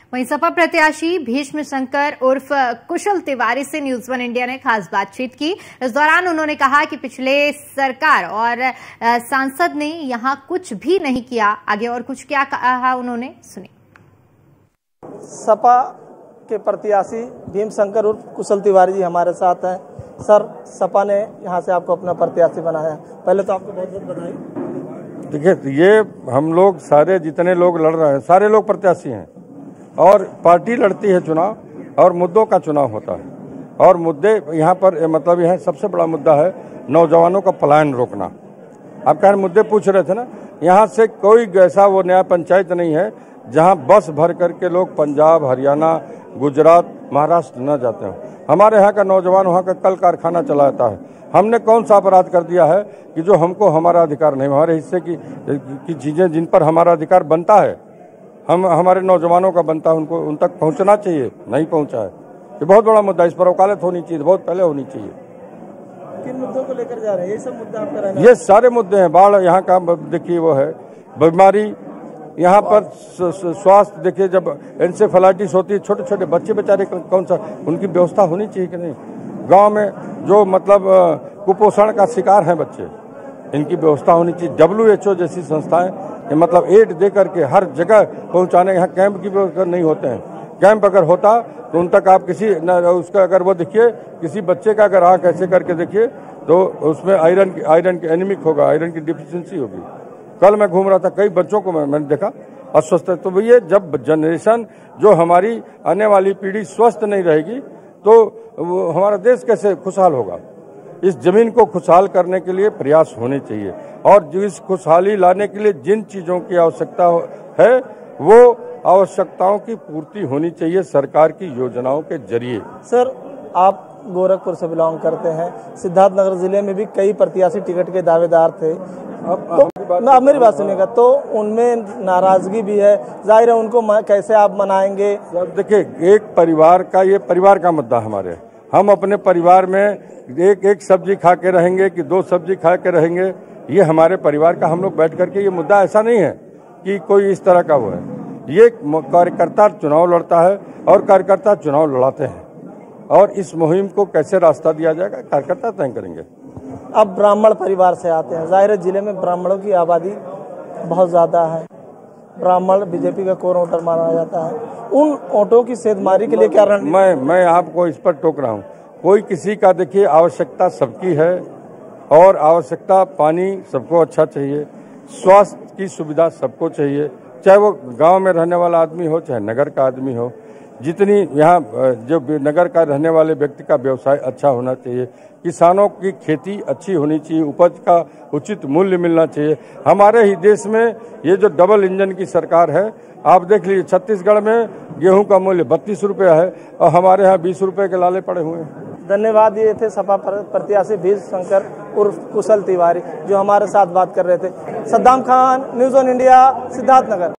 वहीं सपा प्रत्याशी भीष्म शंकर उर्फ कुशल तिवारी से न्यूज वन इंडिया ने खास बातचीत की। इस दौरान उन्होंने कहा कि पिछले सरकार और सांसद ने यहां कुछ भी नहीं किया। आगे और कुछ क्या कहा उन्होंने, सुनिए। सपा के प्रत्याशी भीष्म शंकर उर्फ कुशल तिवारी जी हमारे साथ हैं। सर, सपा ने यहाँ से आपको अपना प्रत्याशी बनाया, पहले तो आपको बहुत बहुत बधाई। देखिए, ये हम लोग सारे जितने लोग लड़ रहे हैं सारे लोग प्रत्याशी हैं और पार्टी लड़ती है चुनाव और मुद्दों का चुनाव होता है। और मुद्दे यहाँ पर मतलब यह सबसे बड़ा मुद्दा है नौजवानों का पलायन रोकना। आप कह रहे मुद्दे पूछ रहे थे ना, यहाँ से कोई ऐसा वो नया पंचायत नहीं है जहाँ बस भर करके लोग पंजाब, हरियाणा, गुजरात, महाराष्ट्र न जाते हो। हमारे यहाँ का नौजवान वहाँ का कल कारखाना चलाता है। हमने कौन सा अपराध कर दिया है कि जो हमको हमारा अधिकार नहीं, हमारे हिस्से की चीजें जिन पर हमारा अधिकार बनता है, हम हमारे नौजवानों का बनता है, उनको उन तक पहुंचना चाहिए, नहीं पहुंचा है। ये बहुत बड़ा मुद्दा, इस पर वकालत होनी चाहिए, बहुत पहले होनी चाहिए। किन मुद्दों को लेकर जा रहे हैं? ये सब मुद्दा आपका रहना? ये सारे मुद्दे हैं। बाढ़ यहाँ का देखिए वो है, बीमारी यहाँ पर, स्वास्थ्य देखिए, जब एंसेफेलाइटिस होती है छोटे छोटे बच्चे बेचारे कौन सा, उनकी व्यवस्था होनी चाहिए कि नहीं। गांव में जो मतलब कुपोषण का शिकार हैं बच्चे, इनकी व्यवस्था होनी चाहिए। WHO जैसी संस्थाएं मतलब एड दे करके हर जगह पहुंचाने, यहाँ कैंप की व्यवस्था नहीं होते हैं। कैंप अगर होता तो उन तक आप किसी उसका अगर वो देखिए, किसी बच्चे का अगर आँख ऐसे करके देखिए तो उसमें आयरन की एनीमिक होगा, आयरन की डिफिशियंसी होगी। कल मैं घूम रहा था, कई बच्चों को मैंने देखा अस्वस्थ है। तो ये जब जनरेशन, जो हमारी आने वाली पीढ़ी स्वस्थ नहीं रहेगी तो हमारा देश कैसे खुशहाल होगा। इस जमीन को खुशहाल करने के लिए प्रयास होने चाहिए और जो इस खुशहाली लाने के लिए जिन चीजों की आवश्यकता है वो आवश्यकताओं की पूर्ति होनी चाहिए सरकार की योजनाओं के जरिए। सर, आप गोरखपुर से बिलोंग करते हैं। सिद्धार्थनगर जिले में भी कई प्रत्याशी टिकट के दावेदार थे। अब मेरी बात सुनिएगा, तो उनमें नाराजगी भी है, जाहिर है उनको कैसे आप मनाएंगे? देखिए, एक परिवार का, ये परिवार का मुद्दा हमारे, हम अपने परिवार में एक सब्जी खा के रहेंगे कि 2 सब्जी खा के रहेंगे, ये हमारे परिवार का हम लोग बैठ करके, ये मुद्दा ऐसा नहीं है कि कोई इस तरह का वो है। ये कार्यकर्ता चुनाव लड़ता है और कार्यकर्ता चुनाव लड़ाते हैं और इस मुहिम को कैसे रास्ता दिया जाएगा कार्यकर्ता तय करेंगे। अब ब्राह्मण परिवार से आते हैं, जाहिर है जिले में ब्राह्मणों की आबादी बहुत ज्यादा है, ब्राह्मण बीजेपी का कोर वोटर माना जाता है। उन वोटों की सेधमारी के लिए क्या मैं आपको इस पर टोक रहा हूँ। कोई किसी का, देखिए, आवश्यकता सबकी है और आवश्यकता पानी सबको अच्छा चाहिए, स्वास्थ्य की सुविधा सबको चाहिए, चाहे वो गांव में रहने वाला आदमी हो चाहे नगर का आदमी हो। जितनी यहाँ जो नगर का रहने वाले व्यक्ति का व्यवसाय अच्छा होना चाहिए, किसानों की खेती अच्छी होनी चाहिए, उपज का उचित मूल्य मिलना चाहिए। हमारे ही देश में ये जो डबल इंजन की सरकार है, आप देख लीजिए, छत्तीसगढ़ में गेहूं का मूल्य 32 रुपया है और हमारे यहाँ 20 रुपए के लाले पड़े हुए हैं। धन्यवाद। ये थे सपा प्रत्याशी भीष्म शंकर उर्फ कुशल तिवारी जो हमारे साथ बात कर रहे थे। Saddam Khan, news on India, Siddharthnagar.